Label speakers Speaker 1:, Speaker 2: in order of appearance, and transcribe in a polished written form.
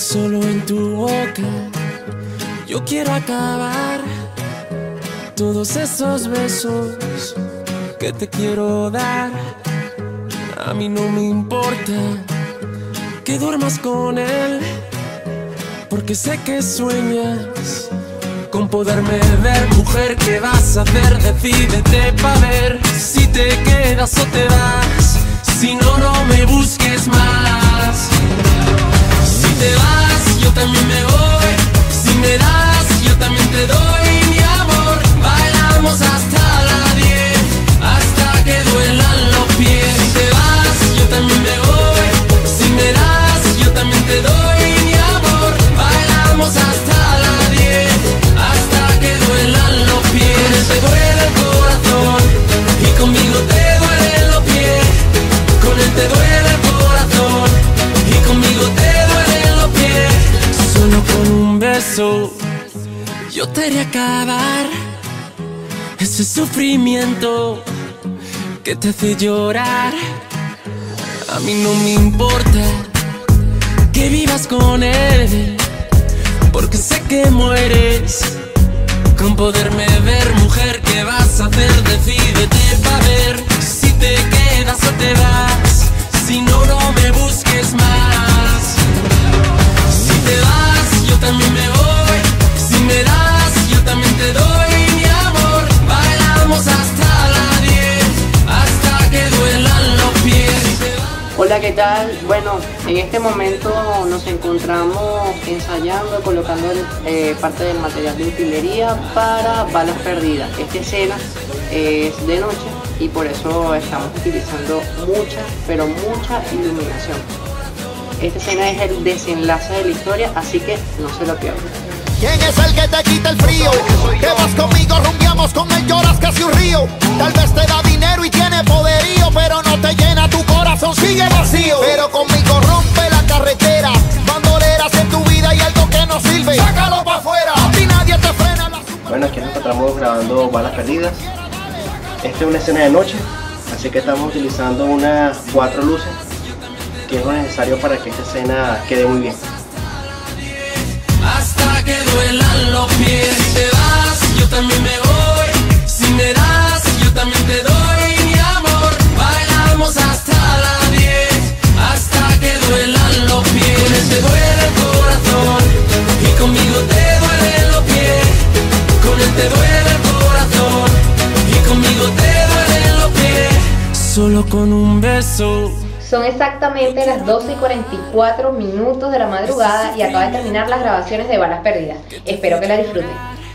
Speaker 1: Solo en tu boca yo quiero acabar todos esos besos que te quiero dar. A mí no me importa que duermas con él, porque sé que sueñas con poderme ver. Mujer, ¿qué vas a hacer? Decídete pa' ver si te quedas o te vas. Si no, no me busques más. Si te vas, yo también me voy. Si me das, yo también te doy mi amor. Bailamos hasta las 10, hasta que duelan los pies. Si te vas, yo también me voy. Si me das, yo también te doy mi amor. Bailamos hasta las 10, hasta que duelan los pies. Con él te duele el corazón y conmigo te duelen los pies. Con él te duele el corazón y conmigo te duelen los pies. Solo con un beso yo te haré acabar ese sufrimiento que te hace llorar. A mí no me importa que vivas con él, porque sé que mueres con poderme ver. Mujer, ¿qué vas a hacer? Decídete pa' ver si te quedas o te vas. Si no, no me busques más. Si te vas, yo también me voy. Si me das, yo también te doy mi amor. Bailamos hasta las 10, hasta que duelan los pies.
Speaker 2: Hola, ¿qué tal? Bueno, en este momento nos encontramos ensayando, colocando parte del material de utilería para Balas Perdidas. Esta escena es de noche y por eso estamos utilizando mucha, pero mucha iluminación. Esta escena es el desenlace de la historia, así que no se lo pierdan.
Speaker 3: ¿Quién es el que te quita el frío? Que vas conmigo, rumbiamos con él, lloras casi un río. Tal vez te da dinero y tiene poderío, pero no te llena, tu corazón sigue vacío. Pero conmigo rompe la carretera, bandoleras en tu vida y algo que no sirve, sácalo pa' afuera, a ti nadie te frena.
Speaker 4: Bueno, aquí nos encontramos grabando Balas Perdidas. Esta es una escena de noche, así que estamos utilizando unas 4 luces, que es lo necesario para que esta escena quede muy bien.
Speaker 1: Hasta que duelan los pies. Si te vas, yo también me voy. Si me das, yo también te doy mi amor. Bailamos hasta las 10, hasta que duelan los pies. Con él te duele el corazón y conmigo te duelen los pies. Con él te duele el corazón y conmigo te duelen los pies. Solo con un beso.
Speaker 5: Son exactamente las 12:44 minutos de la madrugada y acaba de terminar las grabaciones de Balas Perdidas. Espero que la disfruten.